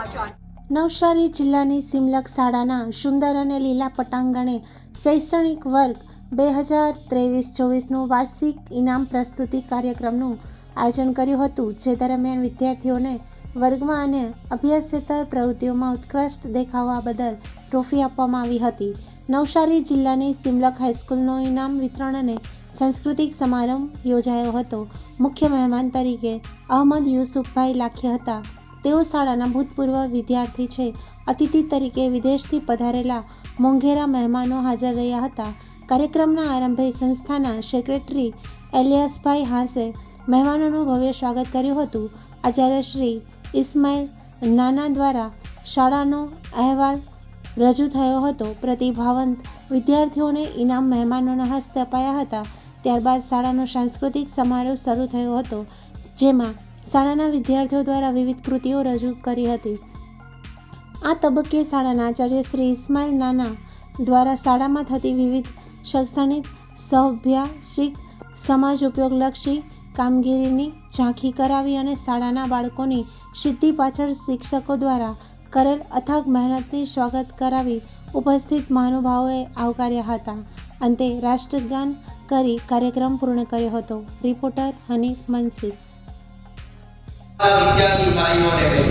સમાચાર નવસારી જિલ્લાની સિમલક શાળાના સુંદર અને લીલા પટાંગણે શૈક્ષણિક વર્ગ 2023-24નું વાર્ષિક ઇનામ પ્રસ્તુતિ કાર્યક્રમનું આયોજન કર્યું હતું, જે દરમિયાન વિદ્યાર્થીઓને વર્ગમાં અને અભ્યાસેતર પ્રવૃત્તિઓમાં ઉત્કૃષ્ટ દેખાવા બદલ ટ્રોફી આપવામાં આવી હતી. નવસારી જિલ્લાની સિમલક હાઈસ્કૂલનો ઇનામ વિતરણ અને સાંસ્કૃતિક સમારંભ યોજાયો હતો. મુખ્ય મહેમાન તરીકે અહમદ યુસુફભાઈ લાખી હતા. તેઓ શાળાના ભૂતપૂર્વ વિદ્યાર્થી છે. અતિથિ તરીકે વિદેશથી પધારેલા મોંઘેરા મહેમાનો હાજર રહ્યા હતા. કાર્યક્રમના આરંભે સંસ્થાના સેક્રેટરી એલિયાસભાઈ હાંસે મહેમાનોનું ભવ્ય સ્વાગત કર્યું હતું. આચાર્ય શ્રી ઇસ્માઇલ નાના દ્વારા શાળાનો અહેવાલ રજૂ થયો હતો. પ્રતિભાવંત વિદ્યાર્થીઓને ઇનામ મહેમાનોના હસ્તે અપાયા હતા. ત્યારબાદ શાળાનો સાંસ્કૃતિક સમારોહ શરૂ થયો હતો, જેમાં શાળાના વિદ્યાર્થીઓ દ્વારા વિવિધ કૃતિઓ રજૂ કરી હતી. આ તબક્કે શાળાના આચાર્ય શ્રી ઇસ્માઇલ નાના દ્વારા શાળામાં થતી વિવિધ શૈક્ષણિક, સહઅભ્યાસિક, સમાજ ઉપયોગલક્ષી કામગીરીની ઝાંખી કરાવી અને શાળાના બાળકોની સિદ્ધિ પાછળ શિક્ષકો દ્વારા કરેલ અથાગ મહેનતની સ્વાગત કરાવી ઉપસ્થિત મહાનુભાવોએ આવકાર્યા હતા. અંતે રાષ્ટ્રગાન કરી કાર્યક્રમ પૂર્ણ કર્યો હતો. રિપોર્ટર હનીફ મનસીર. વિદ્યાર્થી ભાઈઓ અને બહેનો,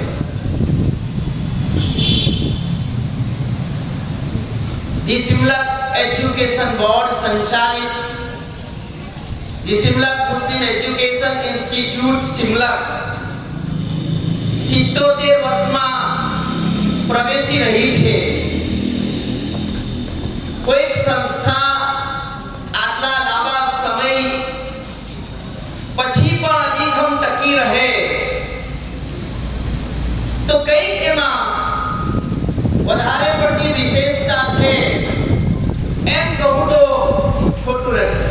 ધી સિમલક એજ્યુકેશન બોર્ડ સંચાલિત the Simlak Muslim education institute Simlak 77 વર્ષમાં પ્રવેશી રહી છે. કોઈ સંસ્થા આટલા લાંબા સમય પછી પણ અધિગમ ટકી રહે તો કઈક એમાં વધારે પડતી વિશેષતા છે એમ કહું તો ખોટું નથી.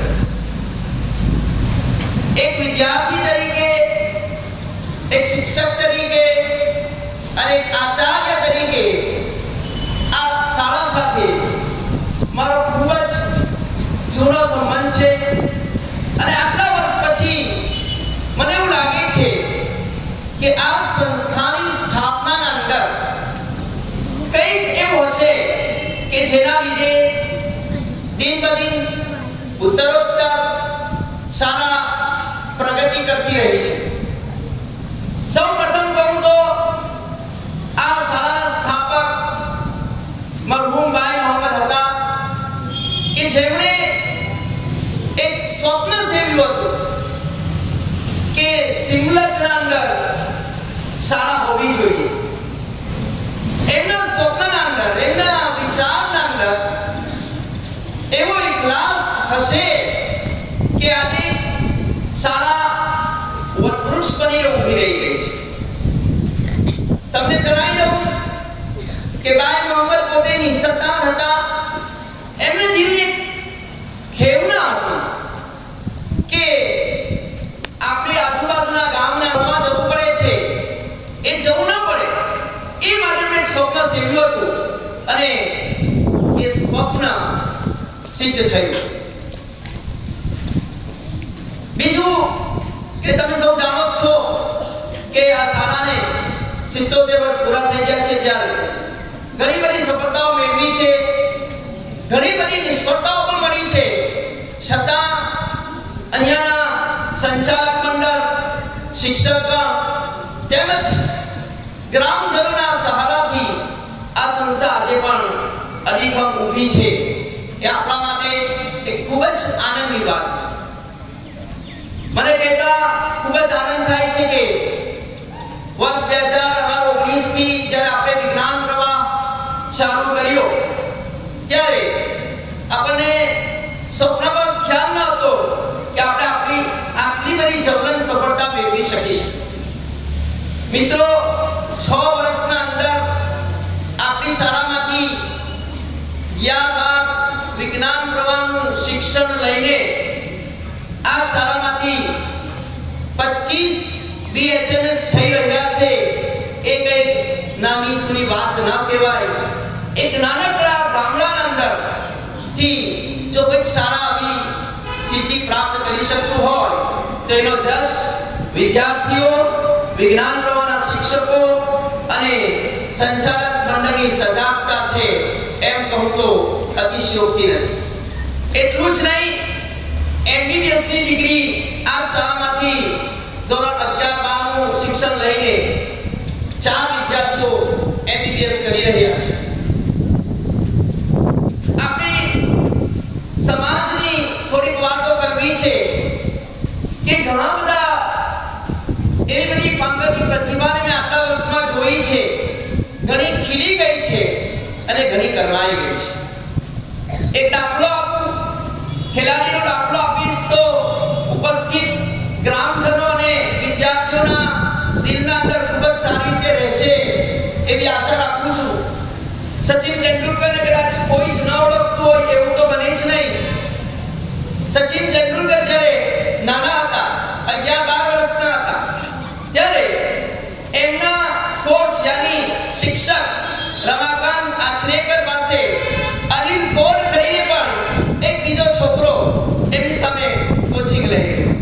એક વિદ્યાર્થી તરીકે, એક શિક્ષક તરીકે અને એક આચાર્ય તરીકે આ શાળા સાથે મારો ખૂબ જ જૂનો સંબંધ છે અને આટલા વર્ષ પછી મને એવું લાગે છે કે આ સંસ્થાની સ્થાપનાના અંદર કંઈક એવું હશે કે જેના લીધે દિન બદિન ઉત્તરોત્તર શાળા પ્રગતિ કરતી રહી છે. સૌ પ્રથમ કહું તો આ શાળાના સ્થાપક મરહૂમ ભાઈ મોહમ્મદ હતા કે જેમણે એક સ્વપ્ન સેવ્યું હતું કે સિમલકના અંદર શાળા હોવી જોઈએ. એમના સ્વપ્નના અંદર, એમના વિચારના અંદર એવો ઇખલાસ હશે કે આજે શાળા વટવૃક્ષ બનીને ઊભી રહી ગઈ છે. તમને જણાવી દઉં કે ભાઈ મોહમ્મદ પોતે નિસરદાર હતા. એમને દિલની ખેવના હતી કે આપણે આજુબાજુના ગામના ગામમાં જવું પડે છે, એ જવું ન પડે એ માટે મેં સ્વપ્ન સેવ્યું હતું અને એ સ્વપ્ન સિદ્ધ થયું. બીજું કે તમે સૌ જાણો છો કે આ શાળાને 77 વર્ષ પૂરા થઈ ગયા છે. જ્યારે ઘણી બધી સફળતાઓ મેળવી છે, ઘણી બધી નિષ્ફળતાઓ પણ મળી છે, છતાં અહીંયાના સંચાલક મંડળ, શિક્ષકગણ તેમજ ગ્રામજનોના સહારાથી આ સંસ્થા આજે પણ અધિગમ ઊભી છે. એ આપણા માટે એક ખૂબ જ આનંદની વાત છે. મને કહેતા ખૂબ જ આનંદ થાય છે કે વર્ષ 2018-19 થી જ્યારે આપણે વિજ્ઞાન પ્રવાહ ચાલુ કર્યો ત્યારે આપણને સ્વપ્નમાં ખ્યાલ ન હતો કે આપણે આપણી આટલી બધી જવલન સફળતા મેળવી શકીશું. મિત્રો, 6 વર્ષના અંદર આપણી શાળામાંથી 11 વિજ્ઞાન પ્રવાહનું શિક્ષણ લઈને આ શાળામાંથી 25 BHMS થઈ રહ્યા છે. એ કઈ નાની સૂની વાત ન કહેવાય. એક નાનકડા ગામડાના અંદર થી જો કોઈ શાળા આવી સિદ્ધિ પ્રાપ્ત કરી શકતું હોય તો એનો જશ વિદ્યાર્થીઓ, વિજ્ઞાન પ્રવાહના શિક્ષકો અને સંચાલક મંડળની સજાગતા છે એમ કહું તો અતિશયોક્તિ નથી. એટલું જ નહીં, MBBS ની ડિગ્રી આ શાળામાંથી ધોરણ 11-12 શિક્ષણ લઈને 4 વિદ્યાર્થીઓ MBBS કરી રહ્યા છે. આપણે સમાજની થોડીક વાતો કરવી છે કે ઘણા બધા એવી બધી પાંગરની પ્રતિભાને મેં આટલા વર્ષમાં જોઈ છે, ઘણી ખીલી ગઈ છે અને ઘણી કરમાઈ ગઈ છે. એક દાખલો આપું, ખેલાડીનો દાખલો આપીશ તો ઉપસ્થિત ગ્રામજનો અને વિદ્યાર્થીઓના દિલના અંદર ખૂબ જ સારી રીતે રહેશે એવી આશા રાખું છું. સચિન તેંડુલકરને કદાચ કોઈ જ ન ઓળખતું હોય એવું તો બને જ નહીં. સચિન તેંડુલકર જ્યારે નાના હતા, 11-12 વર્ષના હતા, ત્યારે એમના કોચ યાની શિક્ષક રમાકાંત આચરેકર પાસે અનિલ કોર કરીને પણ એક બીજો છોકરો એમની સામે કોચિંગ લઈ ગયો.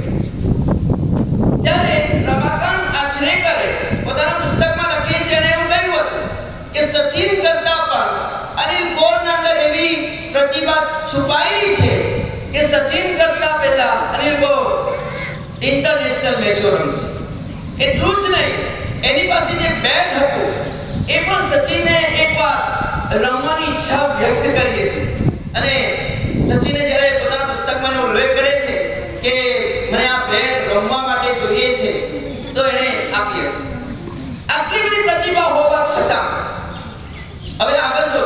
ત્યારે રમાકાંત આચરેકરે પોતાના પુસ્તકમાં લખ્યું છે અને એવું કહ્યું હતું કે સચિન કરતા પણ અનિલ કોરના અંદર એવી પ્રતિભા છુપાયેલી છે કે સચિન કરતા પહેલા અનિલ કોર ઇન્ટરનેશનલ મેચો રમશે. એટલું જ નહીં, એની પાસે જે બેટ હતું એ પણ સચિને એકવાર રમવાની ઈચ્છા વ્યક્ત કરી હતી અને સચિને જ્યારે પોતાના પુસ્તકમાં ઉલ્લેખ કરે છે કે મને આ બેટ રમવા માટે જોઈએ છે તો એને આપી હતી. આટલી બધી પ્રતિભા હોવા છતાં હવે આગળ જો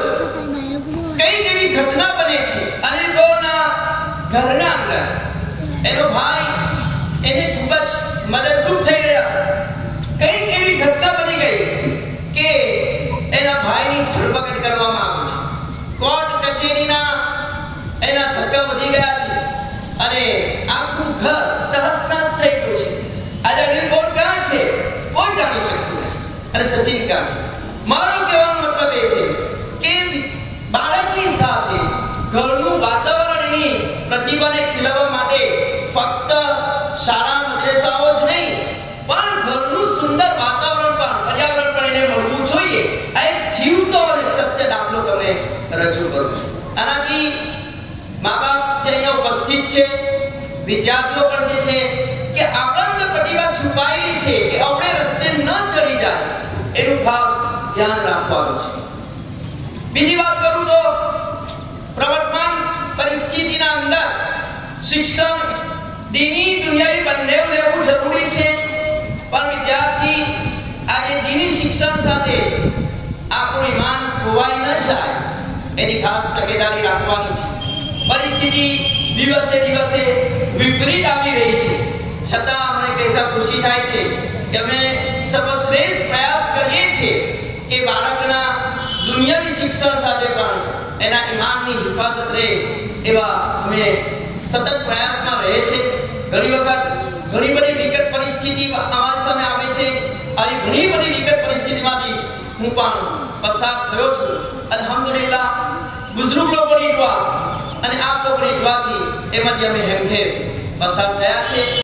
કઈ એવી ઘટના બને છે અનિલ કોરના ઘરના અંદર એનો ભાઈ એને ખૂબ જ મદદરૂપ થઈ રહ્યા. કઈ એવી ઘટના બની ગઈ કે એના ભાઈની ધરપકડ કરવામાં આવી છે. કોર્ટ કચેરીના એના ધક્કા વધી ગયા છે અને આખું ઘર તહસ-નહસ થઈ ગયું છે. આજે અનિલ કોર ક્યાં છે કોઈ જાણી શકતું નથી અને સચિન ક્યાં છે. મારો કહેવાનો મતલબ એ છે કે બાળકની સાથે ઘરનું વાતાવરણ એની પ્રતિભાને ખીલવવા માટે ફક્ત શાળા મદ્રેસાઓ જ નહીં પણ ઘરનું સુંદર વાતાવરણ પણ પર્યાવરણ પણ એને મળવું જોઈએ. આ એક જીવતો અને સત્ય દાખલો તમે રજૂ કરું છું. આનાથી મા બાપ જે અહીંયા ઉપસ્થિત છે, વિદ્યાર્થીઓ પણ જે છે કે આપણા અંદર પ્રતિભા છુપાયેલી છે કે આપણે રસ્તે ન ચડી જાય એનું ખાસ ધ્યાન રાખવાનું છે. બીજી વાત કરું તો પ્રવર્તમાન પરિસ્થિતિના અંદર શિક્ષણ દીની દુનિયાવી બંને લેવું જરૂરી છે, પણ વિદ્યાર્થી આજે દીની શિક્ષણ સાથે આપણું ઈમાન ખોવાઈ ન જાય એની ખાસ તકેદારી રાખવાની છે. પરિસ્થિતિ દિવસે દિવસે વિપરીત આવી રહી છે, છતાં અમને કહેતા ખુશી થાય છે કે અમે સર્વશ્રેષ્ઠ પ્રયાસ કરીએ છીએ કે બાળકના દુનિયાવી શિક્ષણ સાથે પણ એના ઈમાનની હિફાજત રહે એવા અમે સતત પ્રયાસમાં રહે છે. ઘણી વખત ઘણી બધી વિકટ પરિસ્થિતિ અમારી સામે આવે છે. આવી ઘણી બધી વિકટ પરિસ્થિતિમાંથી હું પણ પસાર થયો છું. અલ્હમ્દુલિલ્લાહ બુઝુર્ગ લોકોની દુઆ અને આપ લોકોની દુઆથી એમાંથી અમે હેમખેમ પસાર થયા છે.